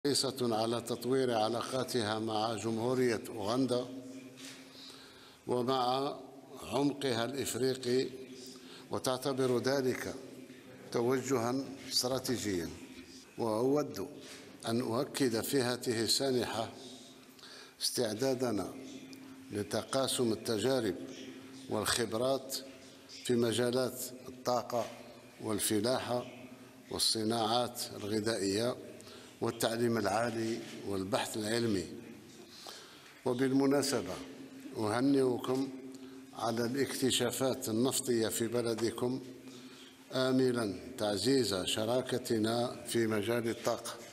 حريصة على تطوير علاقاتها مع جمهورية أوغندا ومع عمقها الإفريقي، وتعتبر ذلك توجهاً استراتيجياً. وأود أن أؤكد في هذه السانحة استعدادنا لتقاسم التجارب والخبرات في مجالات الطاقة والفلاحة والصناعات الغذائية والتعليم العالي والبحث العلمي. وبالمناسبة أهنئكم على الاكتشافات النفطية في بلدكم، آملاً تعزيز شراكتنا في مجال الطاقة.